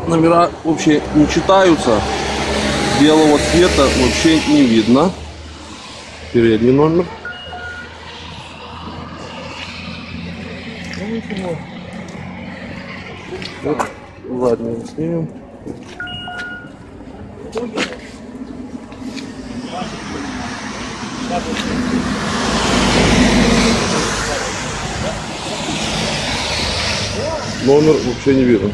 Номера вообще не читаются. Белого цвета вообще не видно. Передний номер. Вот, ладно, снимем. Номер вообще не видно.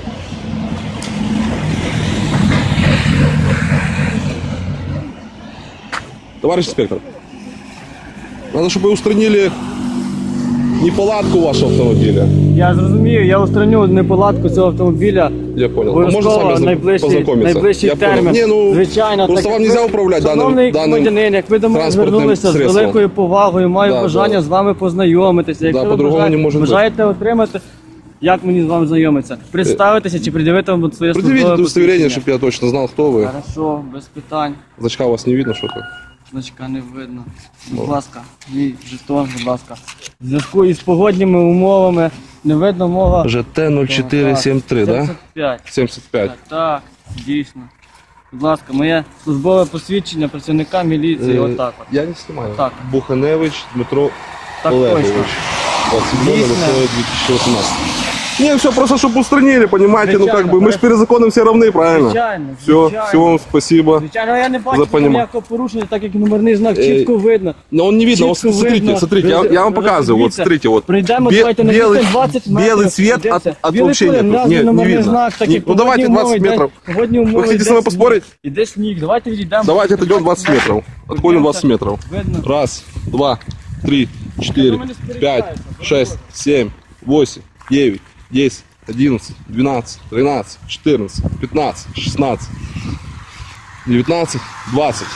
Товарищ инспектор, надо, чтобы вы устранили неполадку вашего автомобиля. Я зрозумію, я устраню неполадку цього автомобіля. Я понял. Можно с вами найближчий термін. Не, ну, звичайно, просто вам нельзя управлять даним громадянин, як ви до мене звернулися з великою повагою, маю бажання з вами познайомитися. Якщо ви бажаєте отримати, як мені з вами знайомитися? Представитися чи пред'явити вам своє службове посвідчення? Пред'явіть удостоверение, щоб я точно знав, хто ви. Хорошо, без питань. Значка у вас не видно, що то? Значка не видно. Будь ласка, мій жетон, будь ласка. В зв'язку із погодніми умовами не видно мого... ЖТ 0473, да? 75. 75. Так, дійсно. Будь ласка, моє службове посвідчення працівника міліції, отак от. Я не знімаю. Так. Буханевич Дмитро Так Олегович. точно. 27.08.2018. Не, все, просто чтобы устранили, понимаете, ну как бы, мы же перед законом все равны, правильно? Звичайно, Все, звичайно. все вам спасибо. Звичайно, я не бачу ніякого порушення, так як номерний знак чітко видно. Но он не видно, вот Чітко смотрите, видно. смотрите, я вам показываю, вот смотрите, вот. Пройдемо, давайте на белый, 20 метрів. белый цвет от вообще колір, нету, не номерний видно. знак, так як Ну давайте 20 метров. Вы хотите со мной поспорить? Іде сніг, давайте відійдемо. Давайте отойдем 20 метров. Отходим 20 метров. Видно. Раз, два, три, четыре, 5, 6, 7, 8, 9, 10, 11, 12, 13, 14, 15, 16, 19, 20.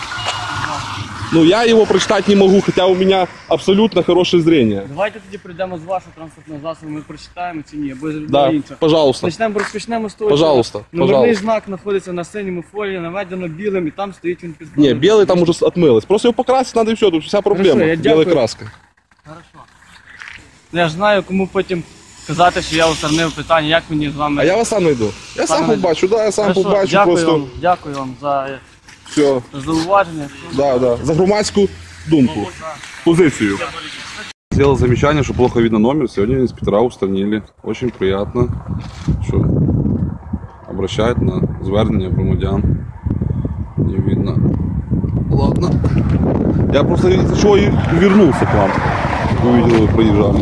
Ну, я его прочитать не могу, хотя у меня абсолютно хорошее зрение. Давайте тоді прийдемо з вашого транспортного засобу, ми прочитаємо чи ні, або з Да, іншого. пожалуйста. Розпочнемо з того, Пожалуйста, що номерний пожалуйста. знак знаходиться на синьому фолі, наведено білим, і там стоїть він під Не, знаком. белый там уже отмылось. Просто его покрасить надо и все, тут вся проблема. Хорошо, я Белой дякую. краской. Хорошо. Я ж знаю, кому потім казати, що я устранив питання, як мені з вами... А я вас сам найду. Я сам Пане побачу, да, я сам Хорошо, побачу дякую просто. вам, дякую вам за Все. зауваження. Да. За громадську думку. Позицию. Сделал замечание, что плохо видно номер. Сегодня инспектора устранили. Очень приятно, что обращают на звернення громадян. Не видно. Ладно. Я просто из-за чего и вернулся к вам. Увидел, вы проезжали.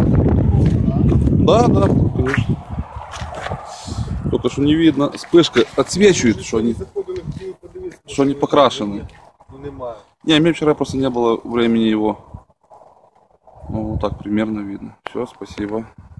Да, конечно. Только что не видно. Вспышка отсвечивает, что они покрашены. Не, мне вчера просто не было времени его. Ну, вот так примерно видно. Все, спасибо.